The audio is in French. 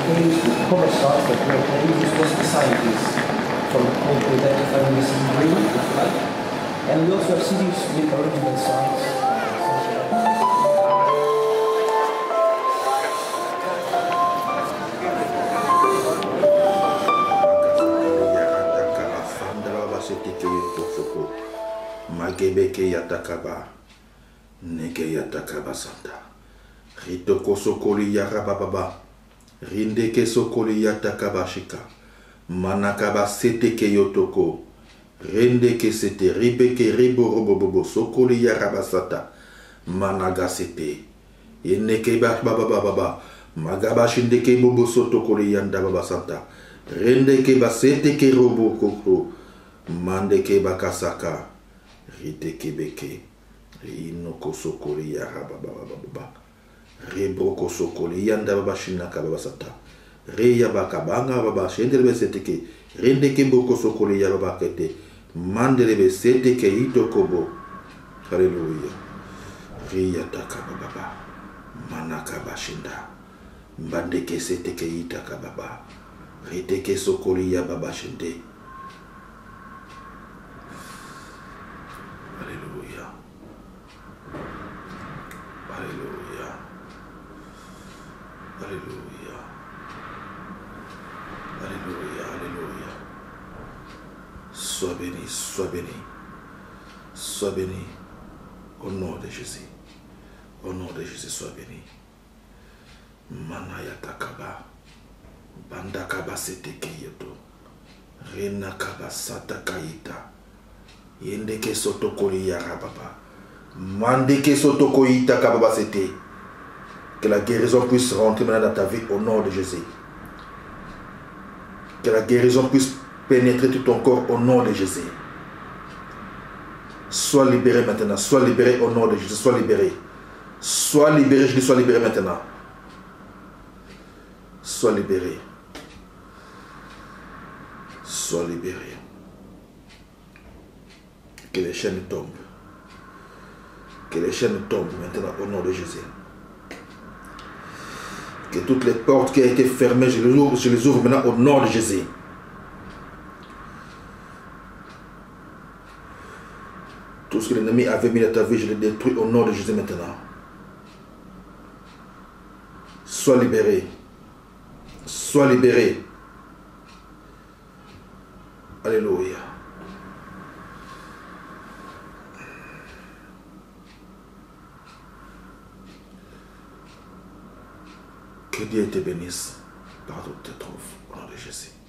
cover starts that this was the scientists from identifying missing green, the flag. And we also have CDs with original songs. Magebeke yatakaba, neke yatakaba santa. Ritoko sokoli yarababa, rindeke sokoli yatakaba shika. Manakaba seteke yotoko, rendeke sete, ribeke riborobobobo, sokoli yarabasata. Managa sete, yeneke bababa, magaba shindeke bobo sotokoli yanda baba santa. Rendeke baseteke robo koko, mandeke bakasaka. Rite kebeke, inoko sokoli yarababa, rebroko sokoli yanda baba shinaka baba sata, reya bakabanga baba shendelebe seteke, rendeke boko sokoli yarababa kete, mandelebe seteke itokobo, hallelujah, reya takaba baba, manaka bashinda, mbandeke seteke itaka baba, riteke sokoli yababa shinde. Alléluia. Alléluia. Alléluia. Alléluia. Alléluia. Sois béni, sois béni. Sois béni. Au nom de Jésus. Au nom de Jésus, sois béni. Manaya takaba. Bandakaba seteke yoto. Renakaba satakaita. Yendeke sotokoli yarababa. Mandeke sotokoli takababa c'était. Que la guérison puisse rentrer maintenant dans ta vie au nom de Jésus. Que la guérison puisse pénétrer tout ton corps au nom de Jésus. Sois libéré maintenant. Sois libéré au nom de Jésus. Sois libéré. Sois libéré. Je dis sois libéré maintenant. Sois libéré. Sois libéré. Que les chaînes tombent. Que les chaînes tombent maintenant au nom de Jésus. Que toutes les portes qui ont été fermées, je les ouvre maintenant au nom de Jésus. Tout ce que l'ennemi avait mis dans ta vie, je le détruis au nom de Jésus maintenant. Sois libéré. Sois libéré. Alléluia. Que Dieu te bénisse partout où tu te trouves, au nom de Jésus.